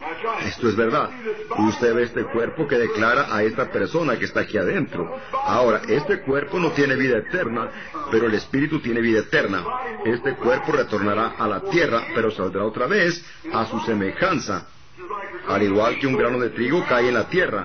Esto es verdad. Usted ve este cuerpo que declara a esta persona que está aquí adentro. Ahora, este cuerpo no tiene vida eterna, pero el espíritu tiene vida eterna. Este cuerpo retornará a la tierra, pero saldrá otra vez a su semejanza. Al igual que un grano de trigo cae en la tierra.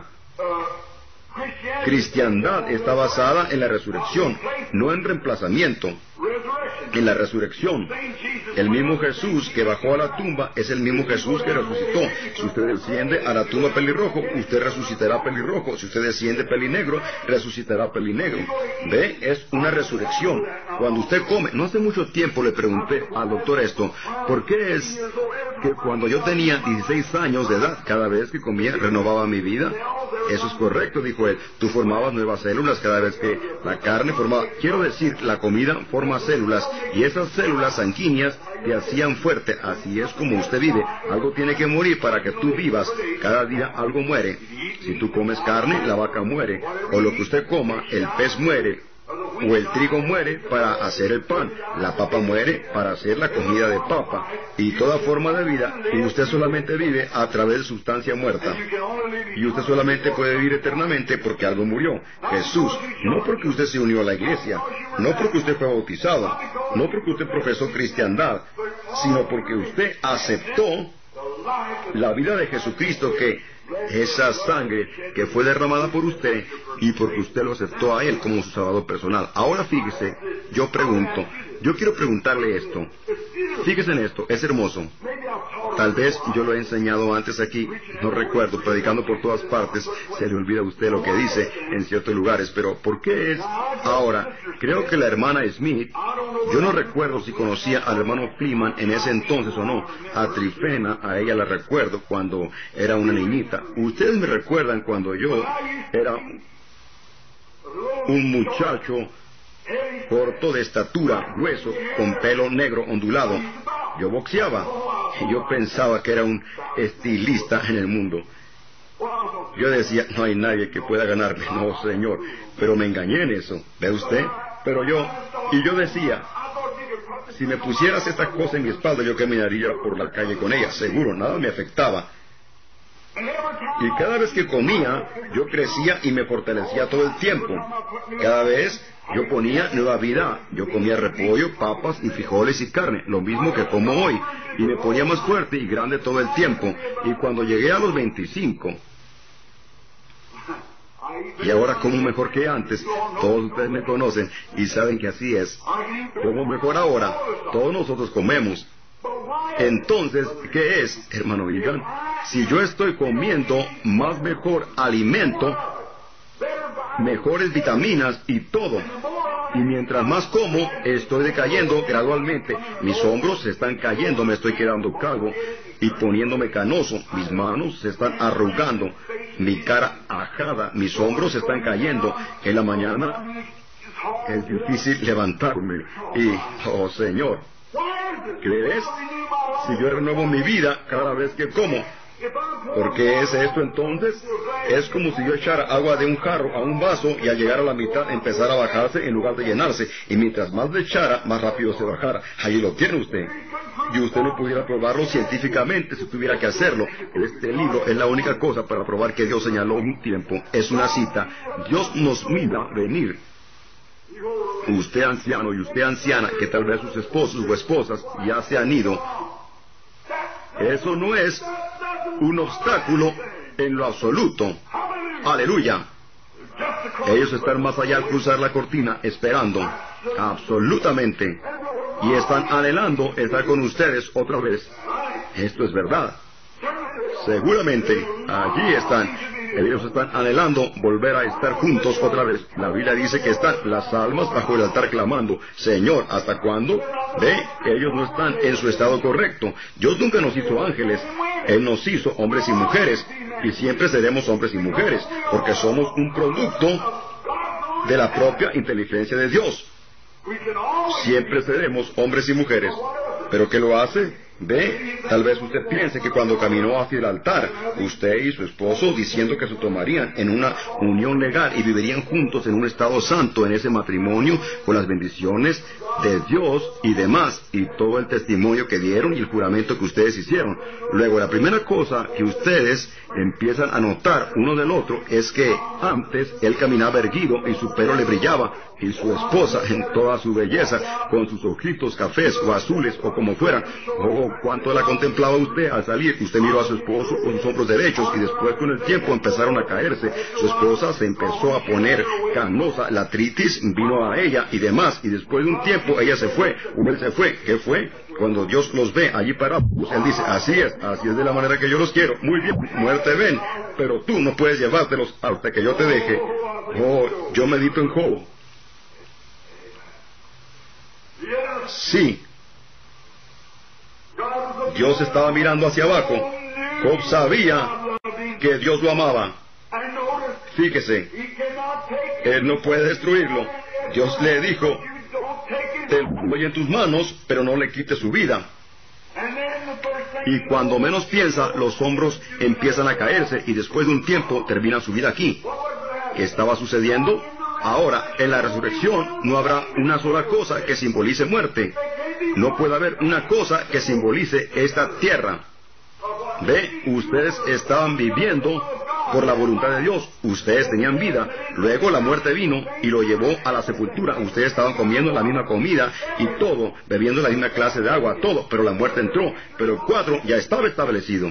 Cristiandad está basada en la resurrección, no en reemplazamiento. En la resurrección. El mismo Jesús que bajó a la tumba es el mismo Jesús que resucitó. Si usted desciende a la tumba pelirrojo, usted resucitará pelirrojo. Si usted desciende pelinegro, resucitará pelinegro. ¿Ve? Es una resurrección. Cuando usted come, no hace mucho tiempo le pregunté al doctor esto, ¿por qué es que cuando yo tenía 16 años de edad, cada vez que comía renovaba mi vida? Eso es correcto, dijo él. Tú formabas nuevas células cada vez que la carne formaba. Quiero decir, la comida forma células, y esas células sanguíneas te hacían fuerte. Así es como usted vive. Algo tiene que morir para que tú vivas. Cada día algo muere. Si tú comes carne, la vaca muere. O lo que usted coma, el pez muere. O el trigo muere para hacer el pan. La papa muere para hacer la comida de papa. Y toda forma de vida, usted solamente vive a través de sustancia muerta. Y usted solamente puede vivir eternamente porque algo murió. Jesús, no porque usted se unió a la iglesia, no porque usted fue bautizado, no porque usted profesó cristiandad, sino porque usted aceptó la vida de Jesucristo, que esa sangre que fue derramada por usted, y porque usted lo aceptó a Él como su Salvador personal. Ahora fíjese, yo quiero preguntarle esto. Fíjese en esto, es hermoso. Tal vez yo lo he enseñado antes aquí, no recuerdo, predicando por todas partes, se le olvida a usted lo que dice en ciertos lugares, pero ¿por qué es ahora? Creo que la hermana Smith, yo no recuerdo si conocía al hermano Freeman en ese entonces o no. A Trifena, a ella la recuerdo cuando era una niñita. Ustedes me recuerdan cuando yo era un muchacho corto de estatura, grueso, con pelo negro ondulado. Yo boxeaba y yo pensaba que era un estilista en el mundo. Yo decía, no hay nadie que pueda ganarme. No, señor, pero me engañé en eso. ¿Ve usted? Pero yo decía, si me pusieras esta cosa en mi espalda, yo caminaría por la calle con ella, seguro, nada me afectaba. Y cada vez que comía, yo crecía y me fortalecía todo el tiempo. Cada vez yo ponía nueva vida. Yo comía repollo, papas y frijoles y carne, lo mismo que como hoy. Y me ponía más fuerte y grande todo el tiempo. Y cuando llegué a los 25, y ahora como mejor que antes, todos ustedes me conocen y saben que así es. Como mejor ahora, todos nosotros comemos. Entonces, ¿qué es, hermano Vigan? Si yo estoy comiendo más mejor alimento, mejores vitaminas y todo, y mientras más como, estoy decayendo gradualmente. Mis hombros se están cayendo, me estoy quedando calvo y poniéndome canoso. Mis manos se están arrugando, mi cara ajada, mis hombros se están cayendo. En la mañana es difícil levantarme y, oh Señor, ¿crees? Si yo renuevo mi vida cada vez que como. ¿Por qué es esto entonces? Es como si yo echara agua de un jarro a un vaso y al llegar a la mitad empezara a bajarse en lugar de llenarse. Y mientras más le echara, más rápido se bajara. Allí lo tiene usted. Y usted no pudiera probarlo científicamente si tuviera que hacerlo. Este libro es la única cosa para probar que Dios señaló un tiempo. Es una cita. Dios nos mira venir. Usted anciano y usted anciana, que tal vez sus esposos o esposas ya se han ido, eso no es un obstáculo en lo absoluto. Aleluya. Ellos están más allá al cruzar la cortina, esperando, absolutamente, y están anhelando estar con ustedes otra vez. Esto es verdad. Seguramente, allí están. Ellos están anhelando volver a estar juntos otra vez. La Biblia dice que están las almas bajo el altar clamando, Señor, ¿hasta cuándo? Ve, ellos no están en su estado correcto. Dios nunca nos hizo ángeles. Él nos hizo hombres y mujeres. Y siempre seremos hombres y mujeres, porque somos un producto de la propia inteligencia de Dios. Siempre seremos hombres y mujeres. ¿Pero qué lo hace? Ve, tal vez usted piense que cuando caminó hacia el altar, usted y su esposo diciendo que se tomarían en una unión legal y vivirían juntos en un estado santo en ese matrimonio con las bendiciones de Dios y demás, y todo el testimonio que dieron y el juramento que ustedes hicieron. Luego, la primera cosa que ustedes empiezan a notar uno del otro es que antes él caminaba erguido y su pelo le brillaba, y su esposa en toda su belleza, con sus ojitos cafés o azules o como fueran. Oh, cuánto la contemplaba usted al salir. Usted miró a su esposo con sus hombros derechos y después con el tiempo empezaron a caerse. Su esposa se empezó a poner canosa, la artritis vino a ella y demás, y después de un tiempo ella se fue, o él se fue. ¿Qué fue? Cuando Dios los ve allí parados, él dice, así es de la manera que yo los quiero. Muy bien, muerte ven, pero tú no puedes llevártelos hasta que yo te deje. Oh, yo medito en Job. Sí, Dios estaba mirando hacia abajo. Job sabía que Dios lo amaba. Fíjese, él no puede destruirlo. Dios le dijo, te lo doy en tus manos, pero no le quites su vida. Y cuando menos piensa, los hombros empiezan a caerse y después de un tiempo termina su vida aquí. ¿Qué estaba sucediendo? Ahora, en la resurrección no habrá una sola cosa que simbolice muerte. No puede haber una cosa que simbolice esta tierra. Ve, ustedes estaban viviendo por la voluntad de Dios. Ustedes tenían vida. Luego la muerte vino y lo llevó a la sepultura. Ustedes estaban comiendo la misma comida y todo, bebiendo la misma clase de agua, todo. Pero la muerte entró. Pero el cuadro ya estaba establecido.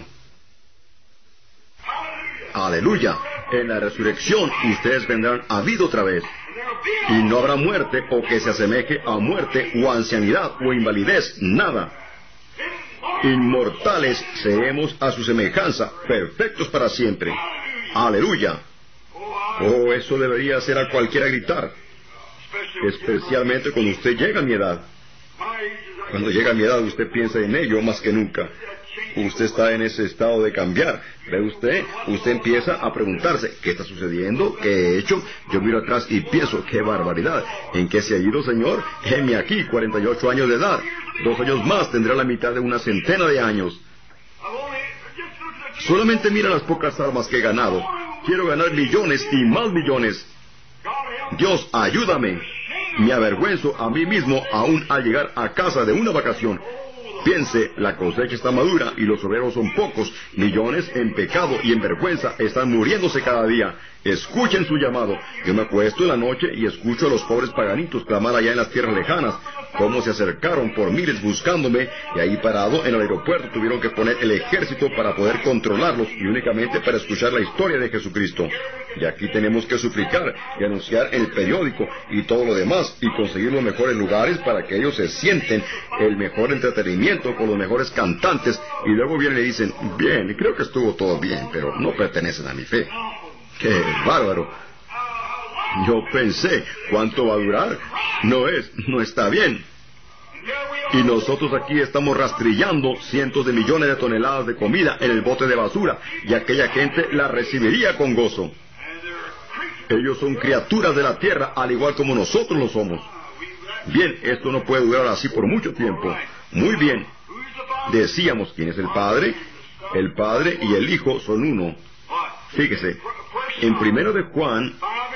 Aleluya. En la resurrección ustedes vendrán a vida otra vez. Y no habrá muerte o que se asemeje a muerte o ancianidad o invalidez, nada. Inmortales seremos a su semejanza, perfectos para siempre. Aleluya. Oh, eso debería hacer a cualquiera gritar. Especialmente cuando usted llega a mi edad. Cuando llega a mi edad usted piensa en ello más que nunca. Usted está en ese estado de cambiar. ¿Ve usted? Usted empieza a preguntarse, ¿qué está sucediendo? ¿Qué he hecho? Yo miro atrás y pienso, ¡qué barbaridad! ¿En qué se ha ido, Señor? Heme aquí, 48 años de edad. 2 años más tendrá la mitad de una centena de años. Solamente mira las pocas armas que he ganado. Quiero ganar millones y más millones. Dios, ayúdame. Me avergüenzo a mí mismo aún al llegar a casa de una vacación. Piense, la cosecha está madura y los obreros son pocos. Millones en pecado y en vergüenza están muriéndose cada día. Escuchen su llamado. Yo me acuesto en la noche y escucho a los pobres paganitos clamar allá en las tierras lejanas, cómo se acercaron por miles buscándome, y ahí parado en el aeropuerto tuvieron que poner el ejército para poder controlarlos y únicamente para escuchar la historia de Jesucristo. Y aquí tenemos que suplicar y anunciar en el periódico y todo lo demás y conseguir los mejores lugares para que ellos se sienten el mejor entretenimiento con los mejores cantantes, y luego vienen y dicen, bien, creo que estuvo todo bien, pero no pertenecen a mi fe. ¡Qué bárbaro! Yo pensé, ¿cuánto va a durar? No está bien. Y nosotros aquí estamos rastrillando cientos de millones de toneladas de comida en el bote de basura, y aquella gente la recibiría con gozo. Ellos son criaturas de la tierra, al igual como nosotros lo somos. Bien, esto no puede durar así por mucho tiempo. Muy bien. Decíamos, ¿quién es el Padre? El Padre y el Hijo son uno. Fíjese, en 1 de Juan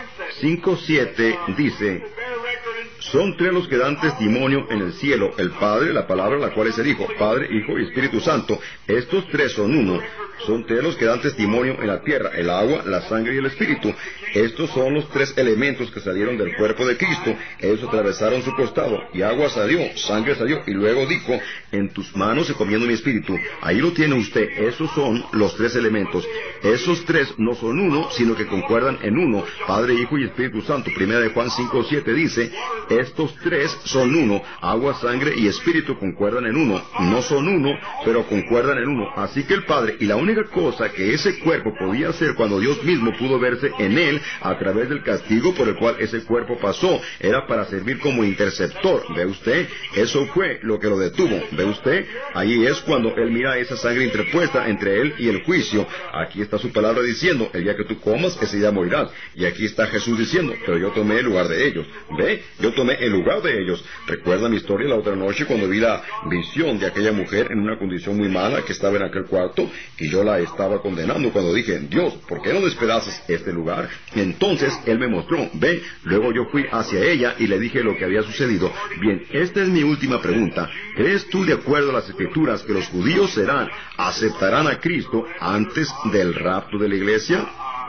5:7 dice, son 3 los que dan testimonio en el cielo, el Padre, la palabra, la cual es el Hijo, Padre, Hijo y Espíritu Santo. Estos 3 son uno. Son 3 los que dan testimonio en la tierra, el agua, la sangre y el Espíritu. Estos son los 3 elementos que salieron del cuerpo de Cristo. Ellos atravesaron su costado, y agua salió, sangre salió, y luego dijo, en tus manos encomiendo mi espíritu. Ahí lo tiene usted. Esos son los 3 elementos. Esos 3 no son uno, sino que concuerdan en uno, Padre, Hijo y Espíritu Santo. 1 de Juan 5:7 dice, estos 3 son uno, agua, sangre y espíritu concuerdan en uno. No son uno, pero concuerdan en uno. Así que el Padre y la única única cosa que ese cuerpo podía hacer cuando Dios mismo pudo verse en él a través del castigo por el cual ese cuerpo pasó, era para servir como interceptor. ¿Ve usted? Eso fue lo que lo detuvo. ¿Ve usted? Allí es cuando él mira esa sangre interpuesta entre él y el juicio. Aquí está su palabra diciendo, el día que tú comas, ese día morirás. Y aquí está Jesús diciendo, pero yo tomé el lugar de ellos. ¿Ve? Yo tomé el lugar de ellos. ¿Recuerda mi historia la otra noche cuando vi la visión de aquella mujer en una condición muy mala que estaba en aquel cuarto y yo la estaba condenando cuando dije, Dios, ¿por qué no despedazas este lugar? Y entonces él me mostró, ve, luego yo fui hacia ella y le dije lo que había sucedido. Bien, esta es mi última pregunta. ¿Crees tú, de acuerdo a las Escrituras, que los judíos aceptarán a Cristo antes del rapto de la iglesia?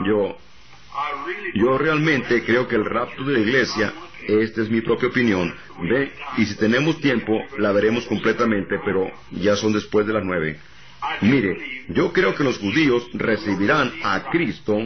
Yo realmente creo que el rapto de la iglesia, esta es mi propia opinión, ve, y si tenemos tiempo, la veremos completamente, pero ya son después de las 9. Mire, yo creo que los judíos recibirán a Cristo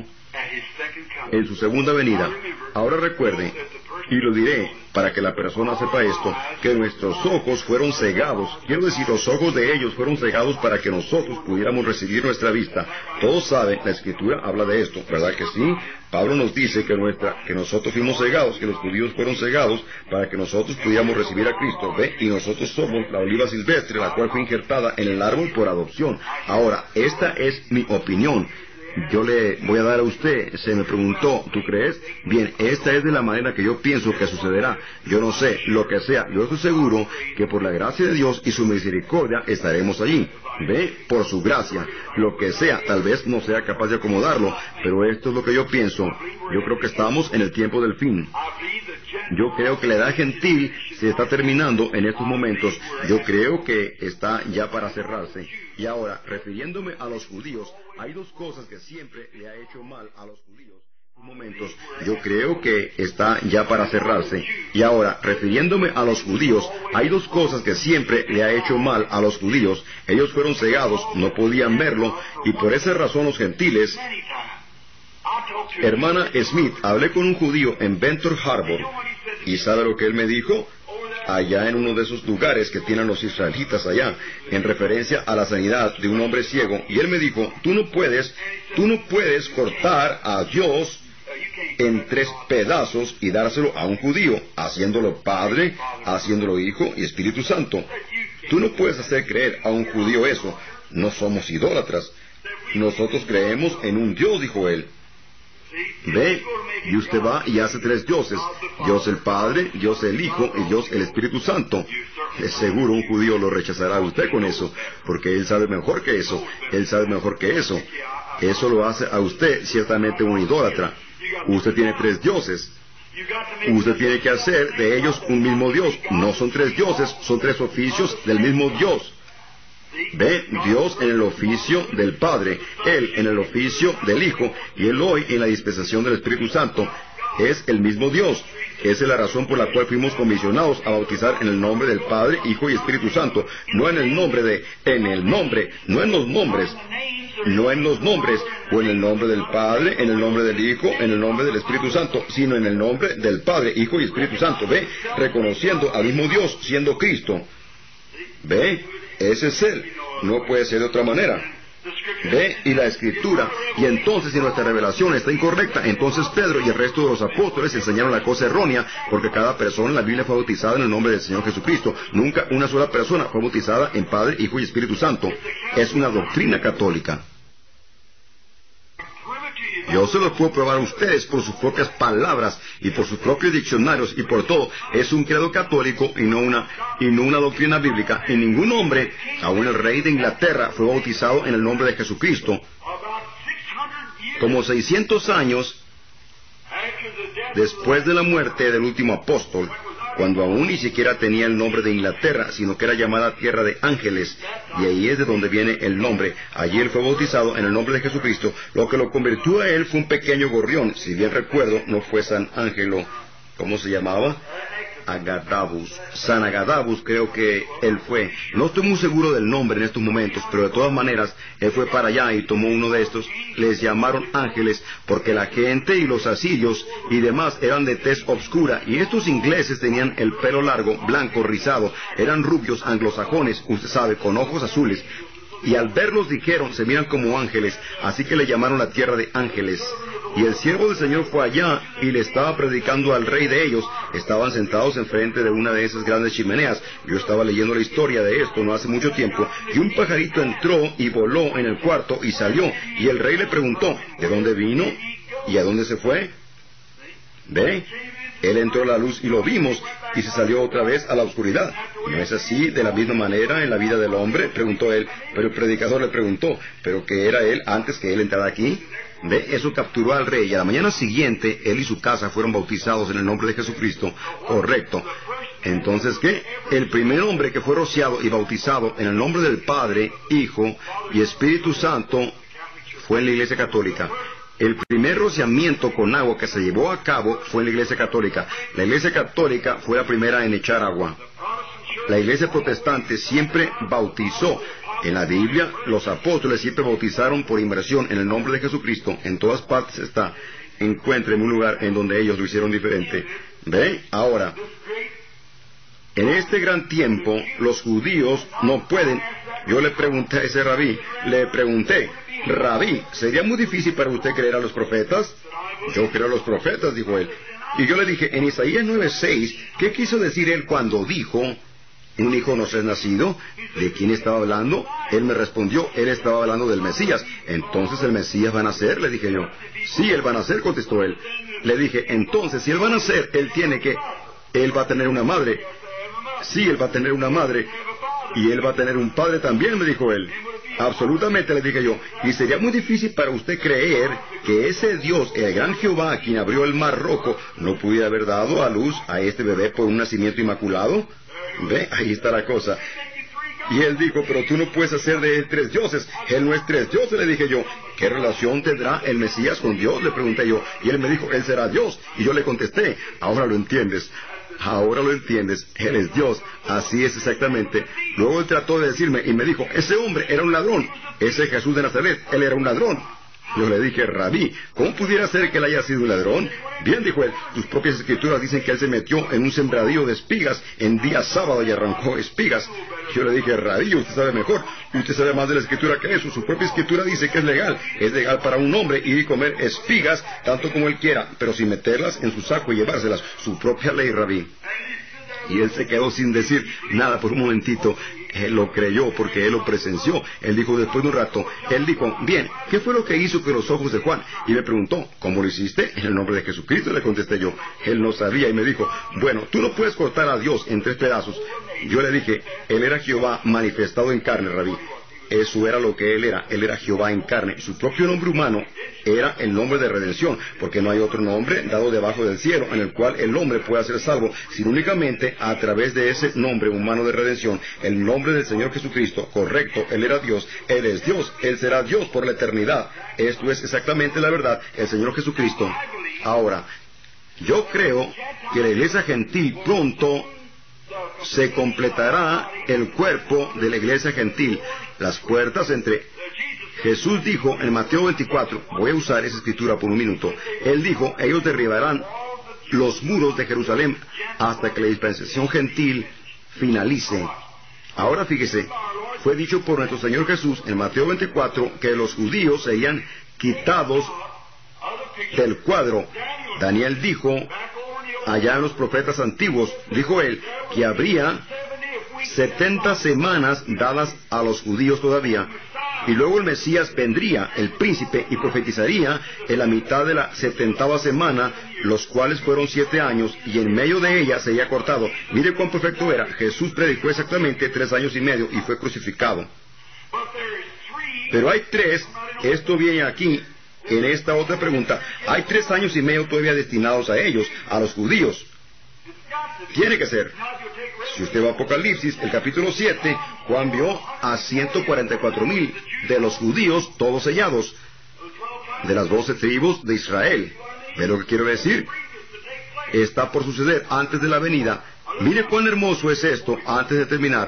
en su segunda venida. Ahora recuerde, y lo diré para que la persona sepa esto, que nuestros ojos fueron cegados. Quiero decir, los ojos de ellos fueron cegados para que nosotros pudiéramos recibir nuestra vista. Todos saben, la Escritura habla de esto, ¿verdad que sí? Pablo nos dice que nosotros fuimos cegados, que los judíos fueron cegados para que nosotros pudiéramos recibir a Cristo. ¿Ve? Y nosotros somos la oliva silvestre, la cual fue injertada en el árbol por adopción. Ahora, esta es mi opinión. Yo le voy a dar a usted, se me preguntó, ¿tú crees? Bien, esta es de la manera que yo pienso que sucederá. Yo no sé, lo que sea, yo estoy seguro que por la gracia de Dios y su misericordia estaremos allí. ¿Ve? Por su gracia. Lo que sea, tal vez no sea capaz de acomodarlo, pero esto es lo que yo pienso. Yo creo que estamos en el tiempo del fin. Yo creo que la edad gentil se está terminando en estos momentos. Yo creo que está ya para cerrarse. Y ahora, refiriéndome a los judíos, hay dos cosas que siempre le ha hecho mal a los judíos. Momentos. Yo creo que está ya para cerrarse. Y ahora, refiriéndome a los judíos, hay dos cosas que siempre le ha hecho mal a los judíos. Ellos fueron cegados, no podían verlo, y por esa razón los gentiles... Hermana Smith, hablé con un judío en Benton Harbor, y ¿sabe lo que él me dijo? Allá en uno de esos lugares que tienen los israelitas allá, en referencia a la sanidad de un hombre ciego, y él me dijo, tú no puedes cortar a Dios en 3 pedazos y dárselo a un judío, haciéndolo Padre, haciéndolo Hijo y Espíritu Santo. Tú no puedes hacer creer a un judío eso. No somos idólatras. Nosotros creemos en un Dios, dijo él. Ve, y usted va y hace 3 dioses, Dios el Padre, Dios el Hijo y Dios el Espíritu Santo. Es seguro un judío lo rechazará a usted con eso, porque él sabe mejor que eso, él sabe mejor que eso. Eso lo hace a usted ciertamente un idólatra. Usted tiene 3 dioses. Usted tiene que hacer de ellos un mismo Dios. No son 3 dioses, son 3 oficios del mismo Dios. Ve, Dios en el oficio del Padre, Él en el oficio del Hijo, y Él hoy en la dispensación del Espíritu Santo. Es el mismo Dios. Esa es la razón por la cual fuimos comisionados a bautizar en el nombre del Padre, Hijo y Espíritu Santo. No en el nombre de, en el nombre, no en los nombres, no en los nombres, o en el nombre del Padre, en el nombre del Hijo, en el nombre del Espíritu Santo, sino en el nombre del Padre, Hijo y Espíritu Santo. Ve, reconociendo al mismo Dios, siendo Cristo. Ve, ese es Él, no puede ser de otra manera. Ve, y la Escritura, y entonces si nuestra revelación está incorrecta, entonces Pedro y el resto de los apóstoles enseñaron la cosa errónea, porque cada persona en la Biblia fue bautizada en el nombre del Señor Jesucristo. Nunca una sola persona fue bautizada en Padre, Hijo y Espíritu Santo. Es una doctrina católica. Yo se lo puedo probar a ustedes por sus propias palabras y por sus propios diccionarios y por todo. Es un credo católico y no una doctrina bíblica. Y ningún hombre, aun el rey de Inglaterra, fue bautizado en el nombre de Jesucristo. Como 600 años después de la muerte del último apóstol, cuando aún ni siquiera tenía el nombre de Inglaterra, sino que era llamada Tierra de Ángeles, y ahí es de donde viene el nombre. Allí él fue bautizado en el nombre de Jesucristo. Lo que lo convirtió a él fue un pequeño gorrión, si bien recuerdo, no fue San Ángelo, ¿cómo se llamaba? Agadabus, San Agadabus creo que él fue. No estoy muy seguro del nombre en estos momentos, pero de todas maneras, él fue para allá y tomó uno de estos. Les llamaron ángeles porque la gente y los asirios y demás eran de tez obscura, y estos ingleses tenían el pelo largo, blanco, rizado, eran rubios anglosajones, usted sabe, con ojos azules. Y al verlos dijeron, se miran como ángeles, así que le llamaron la tierra de ángeles. Y el siervo del Señor fue allá y le estaba predicando al rey de ellos. Estaban sentados enfrente de una de esas grandes chimeneas. Yo estaba leyendo la historia de esto no hace mucho tiempo, y un pajarito entró y voló en el cuarto y salió. Y el rey le preguntó, ¿de dónde vino y a dónde se fue? ¿Ve? Él entró a la luz y lo vimos, y se salió otra vez a la oscuridad. ¿No es así de la misma manera en la vida del hombre?, preguntó él. Pero el predicador le preguntó, ¿pero qué era él antes que él entrara aquí? ¿Ve? Eso capturó al rey, y a la mañana siguiente, él y su casa fueron bautizados en el nombre de Jesucristo. Correcto. Entonces, ¿qué? El primer hombre que fue rociado y bautizado en el nombre del Padre, Hijo y Espíritu Santo fue en la Iglesia Católica. El primer rociamiento con agua que se llevó a cabo fue en la Iglesia Católica. La Iglesia Católica fue la primera en echar agua. La Iglesia Protestante siempre bautizó. En la Biblia, los apóstoles siempre bautizaron por inmersión en el nombre de Jesucristo. En todas partes está. Encuentren un lugar en donde ellos lo hicieron diferente. ¿Ve? Ahora, en este gran tiempo, los judíos no pueden. Yo le pregunté a ese rabí, Rabí, ¿sería muy difícil para usted creer a los profetas? Yo creo a los profetas, dijo él. Y yo le dije, en Isaías 9:6, ¿qué quiso decir él cuando dijo, un hijo nos es nacido? ¿De quién estaba hablando? Él me respondió, él estaba hablando del Mesías. Entonces el Mesías va a nacer, le dije yo. Sí, él va a nacer, contestó él. Le dije, entonces si él va a nacer, él va a tener una madre. Sí, él va a tener una madre. Y él va a tener un padre también, me dijo él. Absolutamente, le dije yo. Y sería muy difícil para usted creer que ese Dios, el gran Jehová, quien abrió el mar rojo, no pudiera haber dado a luz a este bebé por un nacimiento inmaculado. ¿Ve? Ahí está la cosa. Y él dijo, pero tú no puedes hacer de él 3 dioses. Él no es 3 dioses, le dije yo. ¿Qué relación tendrá el Mesías con Dios?, le pregunté yo. Y él me dijo, él será Dios. Y yo le contesté, ahora lo entiendes. Ahora lo entiendes, él es Dios. Así es exactamente. Luego él trató de decirme y me dijo, ese hombre era un ladrón. Ese Jesús de Nazaret, él era un ladrón. Yo le dije, Rabí, ¿cómo pudiera ser que él haya sido un ladrón? Bien, dijo él, tus propias escrituras dicen que él se metió en un sembradío de espigas en día sábado y arrancó espigas. Yo le dije, Rabí, usted sabe mejor, usted sabe más de la escritura que eso. Su propia escritura dice que es legal para un hombre ir y comer espigas tanto como él quiera, pero sin meterlas en su saco y llevárselas. Su propia ley, Rabí. Y él se quedó sin decir nada por un momentito. Él lo creyó porque él lo presenció. Él dijo después de un rato, él dijo, bien, ¿qué fue lo que hizo con los ojos de Juan? Y me preguntó, ¿cómo lo hiciste? En el nombre de Jesucristo, le contesté yo. Él no sabía y me dijo, bueno, tú no puedes cortar a Dios en 3 pedazos. Yo le dije, él era Jehová manifestado en carne, Rabí. Eso era lo que él era Jehová en carne. Su propio nombre humano era el nombre de redención, porque no hay otro nombre dado debajo del cielo en el cual el hombre pueda ser salvo, sino únicamente a través de ese nombre humano de redención, el nombre del Señor Jesucristo. Correcto, él era Dios, él es Dios, él será Dios por la eternidad. Esto es exactamente la verdad, el Señor Jesucristo. Ahora, yo creo que la iglesia gentil pronto se completará el cuerpo de la iglesia gentil. Las puertas entre... Jesús dijo en Mateo 24, voy a usar esa escritura por un minuto, él dijo, ellos derribarán los muros de Jerusalén hasta que la dispensación gentil finalice. Ahora fíjese, fue dicho por nuestro Señor Jesús en Mateo 24 que los judíos serían quitados del cuadro. Daniel dijo, allá en los profetas antiguos, dijo él, que habría 70 semanas dadas a los judíos todavía, y luego el Mesías vendría, el príncipe, y profetizaría en la mitad de la 70ª semana, los cuales fueron 7 años, y en medio de ella sería cortado. Mire cuán perfecto era. Jesús predicó exactamente 3 años y medio y fue crucificado. Pero hay 3, esto viene aquí, en esta otra pregunta, hay 3 años y medio todavía destinados a ellos, a los judíos. Tiene que ser. Si usted va a Apocalipsis, el capítulo 7, Juan vio a 144,000 de los judíos, todos sellados, de las 12 tribus de Israel. ¿Ve lo que quiero decir? Está por suceder antes de la venida. Mire cuán hermoso es esto antes de terminar.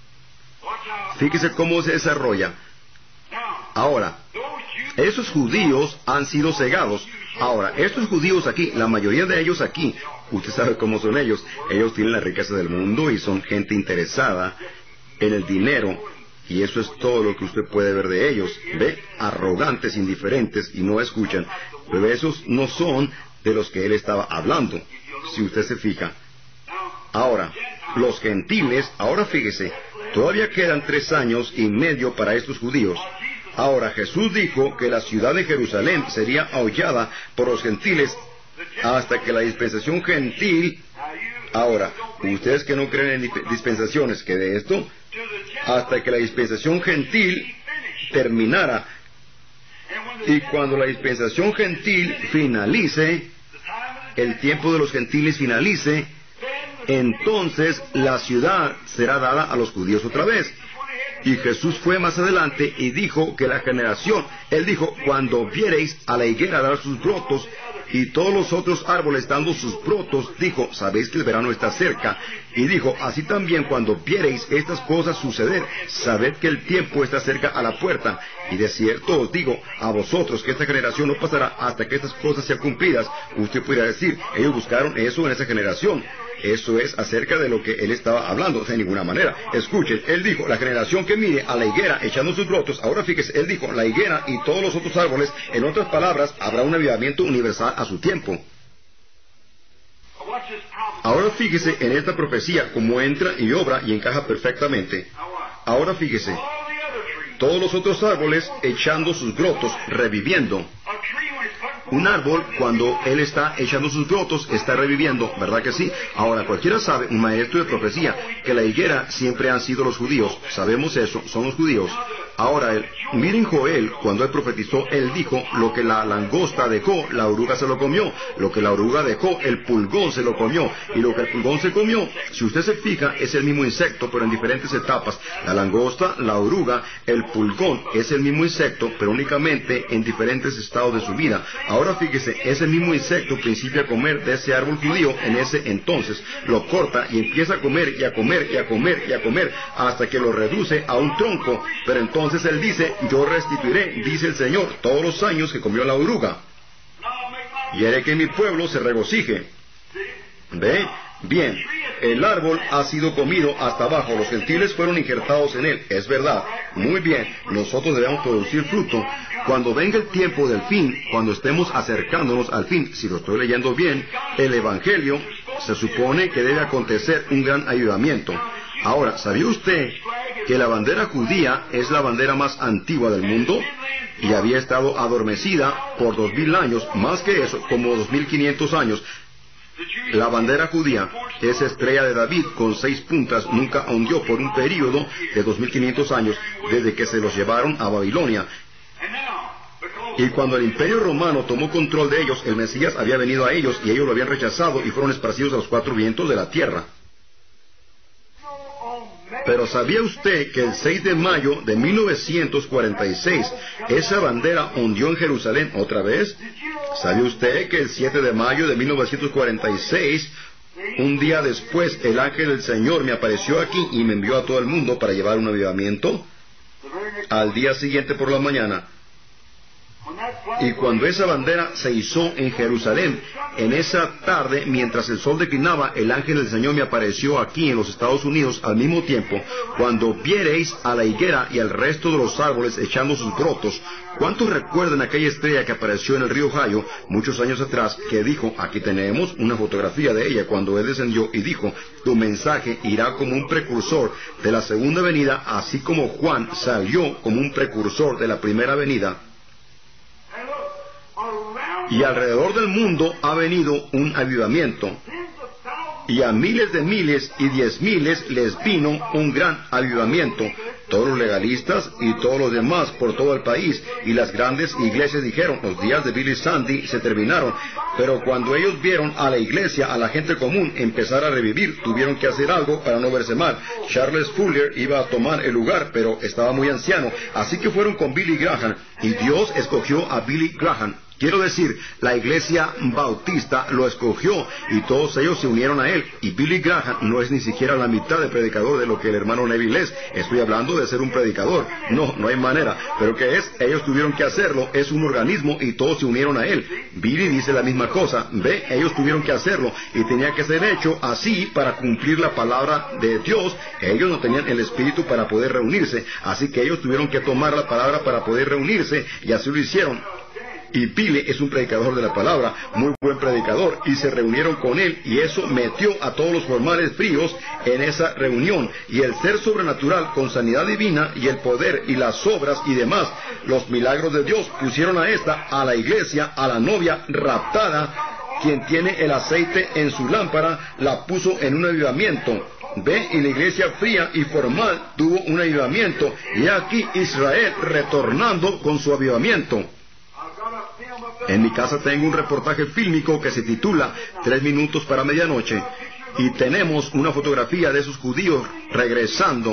Fíjese cómo se desarrolla. Ahora, esos judíos han sido cegados. Ahora, estos judíos aquí, la mayoría de ellos aquí, usted sabe cómo son ellos. Ellos tienen la riqueza del mundo y son gente interesada en el dinero. Y eso es todo lo que usted puede ver de ellos. Ve, arrogantes, indiferentes, y no escuchan. Pero esos no son de los que él estaba hablando, si usted se fija. Ahora, los gentiles, ahora fíjese, todavía quedan 3 años y medio para estos judíos. Ahora, Jesús dijo que la ciudad de Jerusalén sería ahollada por los gentiles hasta que la dispensación gentil... Ahora, ustedes que no creen en dispensaciones, ¿qué de esto? Hasta que la dispensación gentil terminara. Y cuando la dispensación gentil finalice, el tiempo de los gentiles finalice, entonces la ciudad será dada a los judíos otra vez. Y Jesús fue más adelante y dijo que la generación, él dijo, cuando viereis a la higuera dar sus brotos y todos los otros árboles dando sus brotos, dijo, sabéis que el verano está cerca. Y dijo, así también cuando viereis estas cosas suceder, sabed que el tiempo está cerca a la puerta. Y de cierto os digo a vosotros que esta generación no pasará hasta que estas cosas sean cumplidas. Usted podría decir, ellos buscaron eso en esa generación. Eso es acerca de lo que él estaba hablando, de ninguna manera. Escuchen, él dijo, la generación que mire a la higuera echando sus brotos, ahora fíjese, él dijo, la higuera y todos los otros árboles, en otras palabras, habrá un avivamiento universal a su tiempo. Ahora fíjese en esta profecía, cómo entra y obra y encaja perfectamente. Ahora fíjese, todos los otros árboles echando sus brotos, reviviendo. Un árbol, cuando él está echando sus brotos, está reviviendo, ¿verdad que sí? Ahora, cualquiera sabe, un maestro de profecía, que la higuera siempre han sido los judíos. Sabemos eso, son los judíos. Ahora, miren Joel, cuando él profetizó, él dijo, lo que la langosta dejó, la oruga se lo comió. Lo que la oruga dejó, el pulgón se lo comió. Y lo que el pulgón se comió, si usted se fija, es el mismo insecto, pero en diferentes etapas. La langosta, la oruga, el pulgón, es el mismo insecto, pero únicamente en diferentes estados de su vida. Ahora fíjese, ese mismo insecto principia a comer de ese árbol judío en ese entonces. Lo corta y empieza a comer y a comer y a comer y a comer hasta que lo reduce a un tronco. Pero entonces él dice, yo restituiré, dice el Señor, todos los años que comió la oruga. Y haré que mi pueblo se regocije. ¿Ve? Bien, el árbol ha sido comido hasta abajo, los gentiles fueron injertados en él, es verdad. Muy bien, nosotros debemos producir fruto. Cuando venga el tiempo del fin, cuando estemos acercándonos al fin, si lo estoy leyendo bien, el Evangelio, se supone que debe acontecer un gran avivamiento. Ahora, ¿sabía usted que la bandera judía es la bandera más antigua del mundo? Y había estado adormecida por 2000 años, más que eso, como 2500 años. La bandera judía, esa estrella de David con 6 puntas, nunca ondeó por un período de 2500 años, desde que se los llevaron a Babilonia. Y cuando el Imperio Romano tomó control de ellos, el Mesías había venido a ellos y ellos lo habían rechazado y fueron esparcidos a los 4 vientos de la tierra. Pero ¿sabía usted que el 6 de mayo de 1946 esa bandera ondeó en Jerusalén otra vez? ¿Sabe usted que el 7 de mayo de 1946, un día después, el ángel del Señor me apareció aquí y me envió a todo el mundo para llevar un avivamiento? Al día siguiente por la mañana. Y cuando esa bandera se izó en Jerusalén, en esa tarde, mientras el sol declinaba, el ángel del Señor me apareció aquí en los Estados Unidos al mismo tiempo. Cuando viereis a la higuera y al resto de los árboles echando sus brotos, ¿cuántos recuerdan aquella estrella que apareció en el río Ohio muchos años atrás, que dijo, aquí tenemos una fotografía de ella cuando él descendió y dijo, tu mensaje irá como un precursor de la segunda venida, así como Juan salió como un precursor de la primera venida? Y alrededor del mundo ha venido un avivamiento. Y a miles de miles y 10,000 les vino un gran avivamiento. Todos los legalistas y todos los demás por todo el país. Y las grandes iglesias dijeron, los días de Billy Sunday se terminaron. Pero cuando ellos vieron a la iglesia, a la gente común, empezar a revivir, tuvieron que hacer algo para no verse mal. Charles Fuller iba a tomar el lugar, pero estaba muy anciano. Así que fueron con Billy Graham. Y Dios escogió a Billy Graham. Quiero decir, la iglesia bautista lo escogió y todos ellos se unieron a él. Y Billy Graham no es ni siquiera la mitad de predicador de lo que el hermano Neville es. Estoy hablando de ser un predicador. No, no hay manera. Pero ¿qué es? Ellos tuvieron que hacerlo. Es un organismo y todos se unieron a él. Billy dice la misma cosa. Ve, ellos tuvieron que hacerlo y tenía que ser hecho así para cumplir la palabra de Dios. Ellos no tenían el espíritu para poder reunirse, así que ellos tuvieron que tomar la palabra para poder reunirse y así lo hicieron. Y Billy es un predicador de la palabra, muy buen predicador, y se reunieron con él, y eso metió a todos los formales fríos en esa reunión, y el ser sobrenatural con sanidad divina, y el poder, y las obras, y demás, los milagros de Dios, pusieron a la iglesia, a la novia raptada, quien tiene el aceite en su lámpara, la puso en un avivamiento. Ve, y la iglesia fría y formal tuvo un avivamiento, y aquí Israel retornando con su avivamiento. En mi casa tengo un reportaje fílmico que se titula 3 minutos para medianoche, y tenemos una fotografía de esos judíos regresando.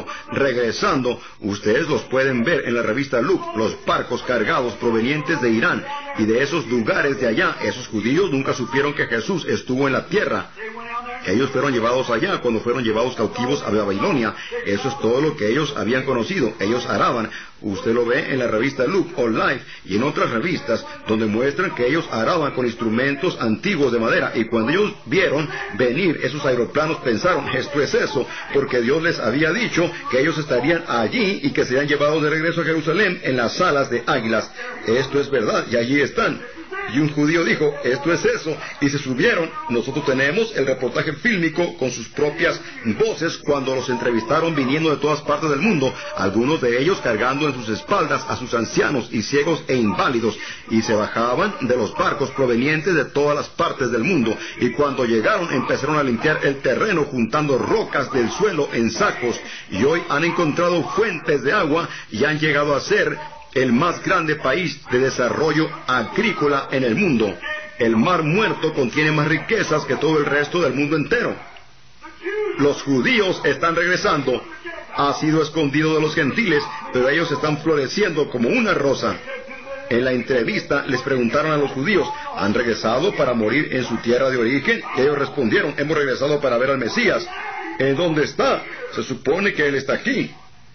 Ustedes los pueden ver en la revista Look, los barcos cargados provenientes de Irán y de esos lugares de allá. Esos judíos nunca supieron que Jesús estuvo en la tierra. Ellos fueron llevados allá cuando fueron llevados cautivos a Babilonia. Eso es todo lo que ellos habían conocido. Ellos araban. Usted lo ve en la revista Look o Life y en otras revistas donde muestran que ellos araban con instrumentos antiguos de madera. Y cuando ellos vieron venir esos aeroplanos pensaron, esto es eso, porque Dios les había dicho que ellos estarían allí y que serían llevados de regreso a Jerusalén en las alas de águilas. Esto es verdad y allí están. Y un judío dijo, esto es eso, y se subieron. Nosotros tenemos el reportaje fílmico con sus propias voces cuando los entrevistaron viniendo de todas partes del mundo, algunos de ellos cargando en sus espaldas a sus ancianos y ciegos e inválidos, y se bajaban de los barcos provenientes de todas las partes del mundo, y cuando llegaron empezaron a limpiar el terreno juntando rocas del suelo en sacos, y hoy han encontrado fuentes de agua y han llegado a ser el más grande país de desarrollo agrícola en el mundo. El Mar Muerto contiene más riquezas que todo el resto del mundo entero. Los judíos están regresando. Ha sido escondido de los gentiles, pero ellos están floreciendo como una rosa. En la entrevista les preguntaron a los judíos, ¿han regresado para morir en su tierra de origen? Ellos respondieron, hemos regresado para ver al Mesías. ¿En dónde está? Se supone que él está aquí.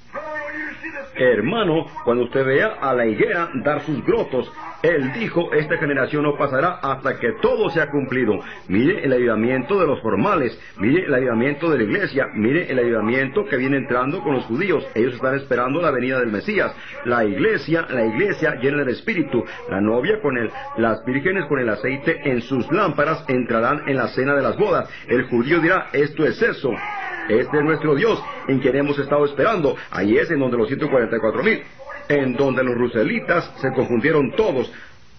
Hermano, cuando usted vea a la higuera dar sus brotos, él dijo, esta generación no pasará hasta que todo sea cumplido. Mire el avivamiento de los formales, mire el avivamiento de la iglesia, mire el avivamiento que viene entrando con los judíos. Ellos están esperando la venida del Mesías. La iglesia llena del Espíritu. La novia las vírgenes con el aceite en sus lámparas entrarán en la cena de las bodas. El judío dirá, esto es eso. Este es nuestro Dios, en quien hemos estado esperando. Ahí es en donde los 144,000, en donde los ruselitas se confundieron todos.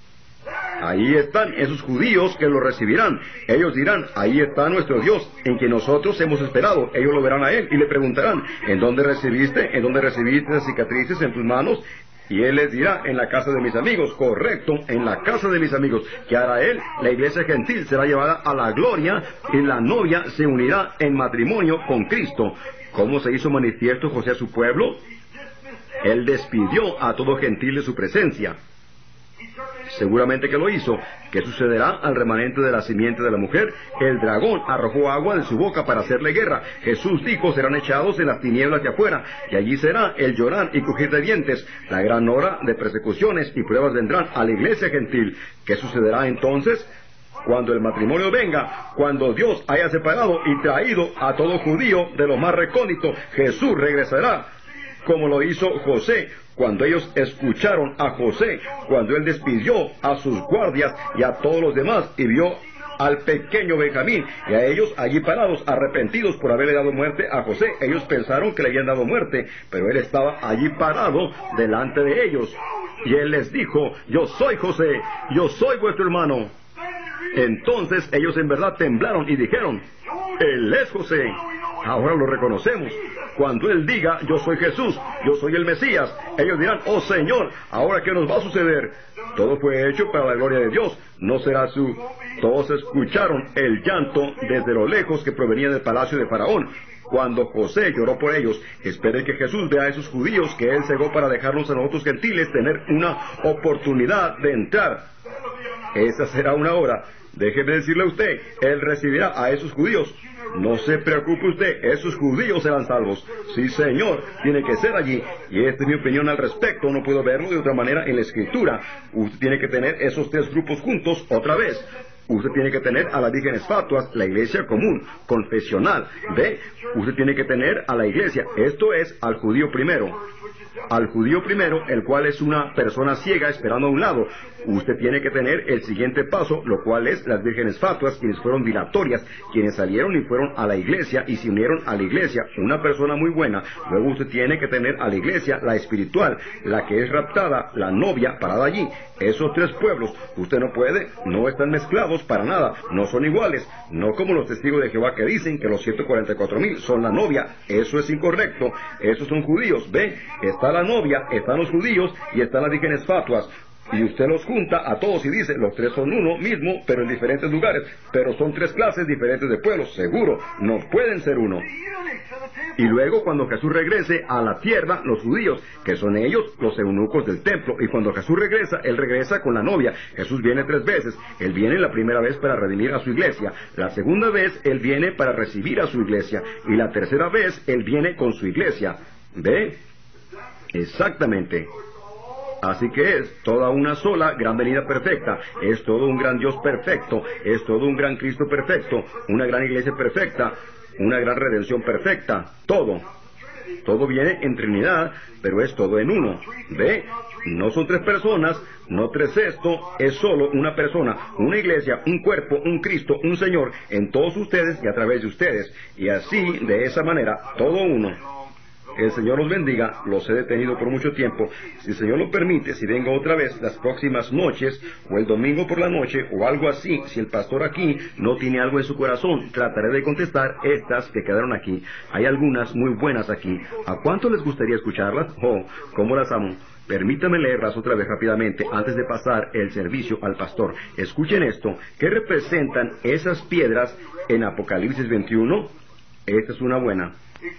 Ahí están esos judíos que lo recibirán. Ellos dirán, ahí está nuestro Dios, en quien nosotros hemos esperado. Ellos lo verán a él y le preguntarán, ¿en dónde recibiste las cicatrices en tus manos? Y él les dirá, en la casa de mis amigos. Correcto, en la casa de mis amigos. ¿Qué hará él? La iglesia gentil será llevada a la gloria y la novia se unirá en matrimonio con Cristo. ¿Cómo se hizo manifiesto José a su pueblo? Él despidió a todo gentil de su presencia. Seguramente que lo hizo. ¿Qué sucederá al remanente de la simiente de la mujer? El dragón arrojó agua de su boca para hacerle guerra. Jesús dijo, serán echados en las tinieblas de afuera, y allí será el llorar y crujir de dientes. La gran hora de persecuciones y pruebas vendrán a la iglesia gentil. ¿Qué sucederá entonces? Cuando el matrimonio venga, cuando Dios haya separado y traído a todo judío de lo más recóndito, Jesús regresará, como lo hizo José. Cuando ellos escucharon a José, cuando él despidió a sus guardias y a todos los demás, y vio al pequeño Benjamín, y a ellos allí parados, arrepentidos por haberle dado muerte a José. Ellos pensaron que le habían dado muerte, pero él estaba allí parado delante de ellos. Y él les dijo, yo soy José, yo soy vuestro hermano. Entonces ellos en verdad temblaron y dijeron, él es José. Ahora lo reconocemos. Cuando él diga, yo soy Jesús, yo soy el Mesías, ellos dirán, oh Señor, ¿ahora qué nos va a suceder? Todo fue hecho para la gloria de Dios, no será su... Todos escucharon el llanto desde lo lejos que provenía del palacio de Faraón. Cuando José lloró por ellos, espere que Jesús vea a esos judíos que él cegó para dejarnos a nosotros gentiles tener una oportunidad de entrar. Esa será una hora. déjeme decirle a usted, Él recibirá a esos judíos. No se preocupe usted, esos judíos serán salvos. Sí, Señor, tiene que ser allí. Y esta es mi opinión al respecto, no puedo verlo de otra manera en la Escritura. Usted tiene que tener esos tres grupos juntos otra vez. Usted tiene que tener a las vírgenes fatuas, la iglesia común, confesional. ¿Ve? Usted tiene que tener a la iglesia, esto es, al judío primero. Al judío primero, el cual es una persona ciega esperando a un lado. Usted tiene que tener el siguiente paso, lo cual es las vírgenes fatuas, quienes fueron dilatorias, quienes salieron y fueron a la iglesia y se unieron a la iglesia, una persona muy buena. Luego usted tiene que tener a la iglesia, la espiritual, la que es raptada, la novia parada allí. Esos tres pueblos, usted no puede, no están mezclados para nada, no son iguales, no como los testigos de Jehová que dicen que los 144,000 son la novia. Eso es incorrecto, esos son judíos. Ve, está la novia, están los judíos y están las vírgenes fatuas. Y usted los junta a todos y dice, los tres son uno mismo, pero en diferentes lugares. Pero son tres clases diferentes de pueblos, seguro, no pueden ser uno. Y luego cuando Jesús regrese a la tierra, los judíos, que son ellos, los eunucos del templo. Y cuando Jesús regresa, Él regresa con la novia. Jesús viene 3 veces. Él viene la primera vez para redimir a su iglesia. La segunda vez, Él viene para recibir a su iglesia. Y la tercera vez, Él viene con su iglesia. ¿Ve? Exactamente. Así que es toda una sola gran venida perfecta, es todo un gran Dios perfecto, es todo un gran Cristo perfecto, una gran iglesia perfecta, una gran redención perfecta, todo. Todo viene en Trinidad, pero es todo en uno. ¿Ve? No son 3 personas, no 3 esto, es solo una persona, una iglesia, un cuerpo, un Cristo, un Señor, en todos ustedes y a través de ustedes. Y así, de esa manera, todo uno. El Señor los bendiga, los he detenido por mucho tiempo. Si el Señor lo permite, si vengo otra vez las próximas noches, o el domingo por la noche, o algo así, si el pastor aquí no tiene algo en su corazón, trataré de contestar estas que quedaron aquí. Hay algunas muy buenas aquí. ¿A cuánto les gustaría escucharlas? Oh, cómo las amo. Permítame leerlas otra vez rápidamente antes de pasar el servicio al pastor. Escuchen esto. ¿Qué representan esas piedras en Apocalipsis 21? Esta es una buena.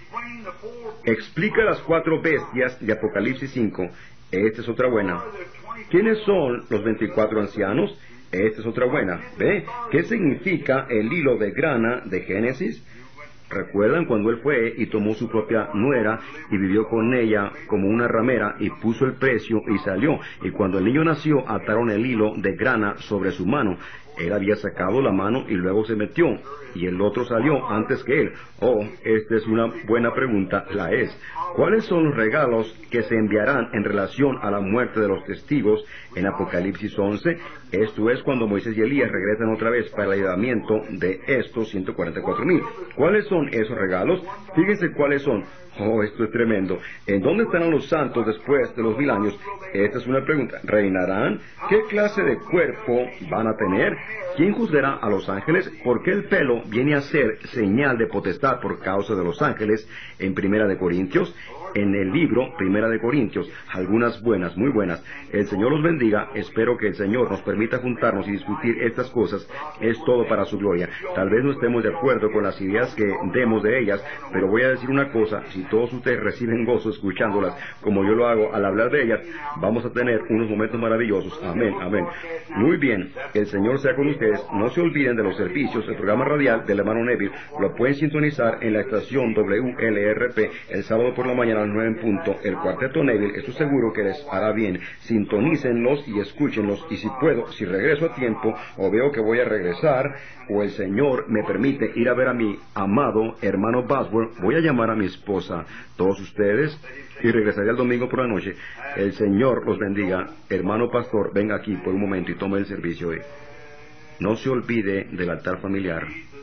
Explica las 4 bestias de Apocalipsis 5. Esta es otra buena. ¿Quiénes son los 24 ancianos? Esta es otra buena. ¿Ve? ¿Qué significa el hilo de grana de Génesis? ¿Recuerdan cuando él fue y tomó su propia nuera y vivió con ella como una ramera y puso el precio y salió? Y cuando el niño nació, ataron el hilo de grana sobre su mano. Él había sacado la mano y luego se metió, y el otro salió antes que él. Oh, esta es una buena pregunta, la es. ¿Cuáles son los regalos que se enviarán en relación a la muerte de los testigos en Apocalipsis 11? Esto es cuando Moisés y Elías regresan otra vez para el ayudamiento de estos 144,000. ¿Cuáles son esos regalos? Fíjense cuáles son. Oh, esto es tremendo. ¿En dónde estarán los santos después de los 1000 años? Esta es una pregunta. ¿Reinarán? ¿Qué clase de cuerpo van a tener? ¿Quién juzgará a los ángeles? ¿Por qué el pelo viene a ser señal de potestad por causa de los ángeles en Primera de Corintios? En el libro Primera de Corintios, algunas buenas, muy buenas. El Señor los bendiga. Espero que el Señor nos permita juntarnos y discutir estas cosas. Es todo para su gloria. Tal vez no estemos de acuerdo con las ideas que demos de ellas, pero voy a decir una cosa. Si todos ustedes reciben gozo escuchándolas, como yo lo hago al hablar de ellas, vamos a tener unos momentos maravillosos. Amén, amén. Muy bien. El Señor sea con ustedes. No se olviden de los servicios. El programa radial del hermano Neville lo pueden sintonizar en la estación WLRP el sábado por la mañana a las 9 en punto. El cuarteto Neville, estoy seguro que les hará bien. Sintonícenlos y escúchenlos. Y si puedo, si regreso a tiempo, o veo que voy a regresar, o el Señor me permite ir a ver a mi amado hermano Bosworth, voy a llamar a mi esposa, todos ustedes, y regresaré el domingo por la noche. El Señor los bendiga. Hermano pastor, venga aquí por un momento y tome el servicio hoy. No se olvide del altar familiar.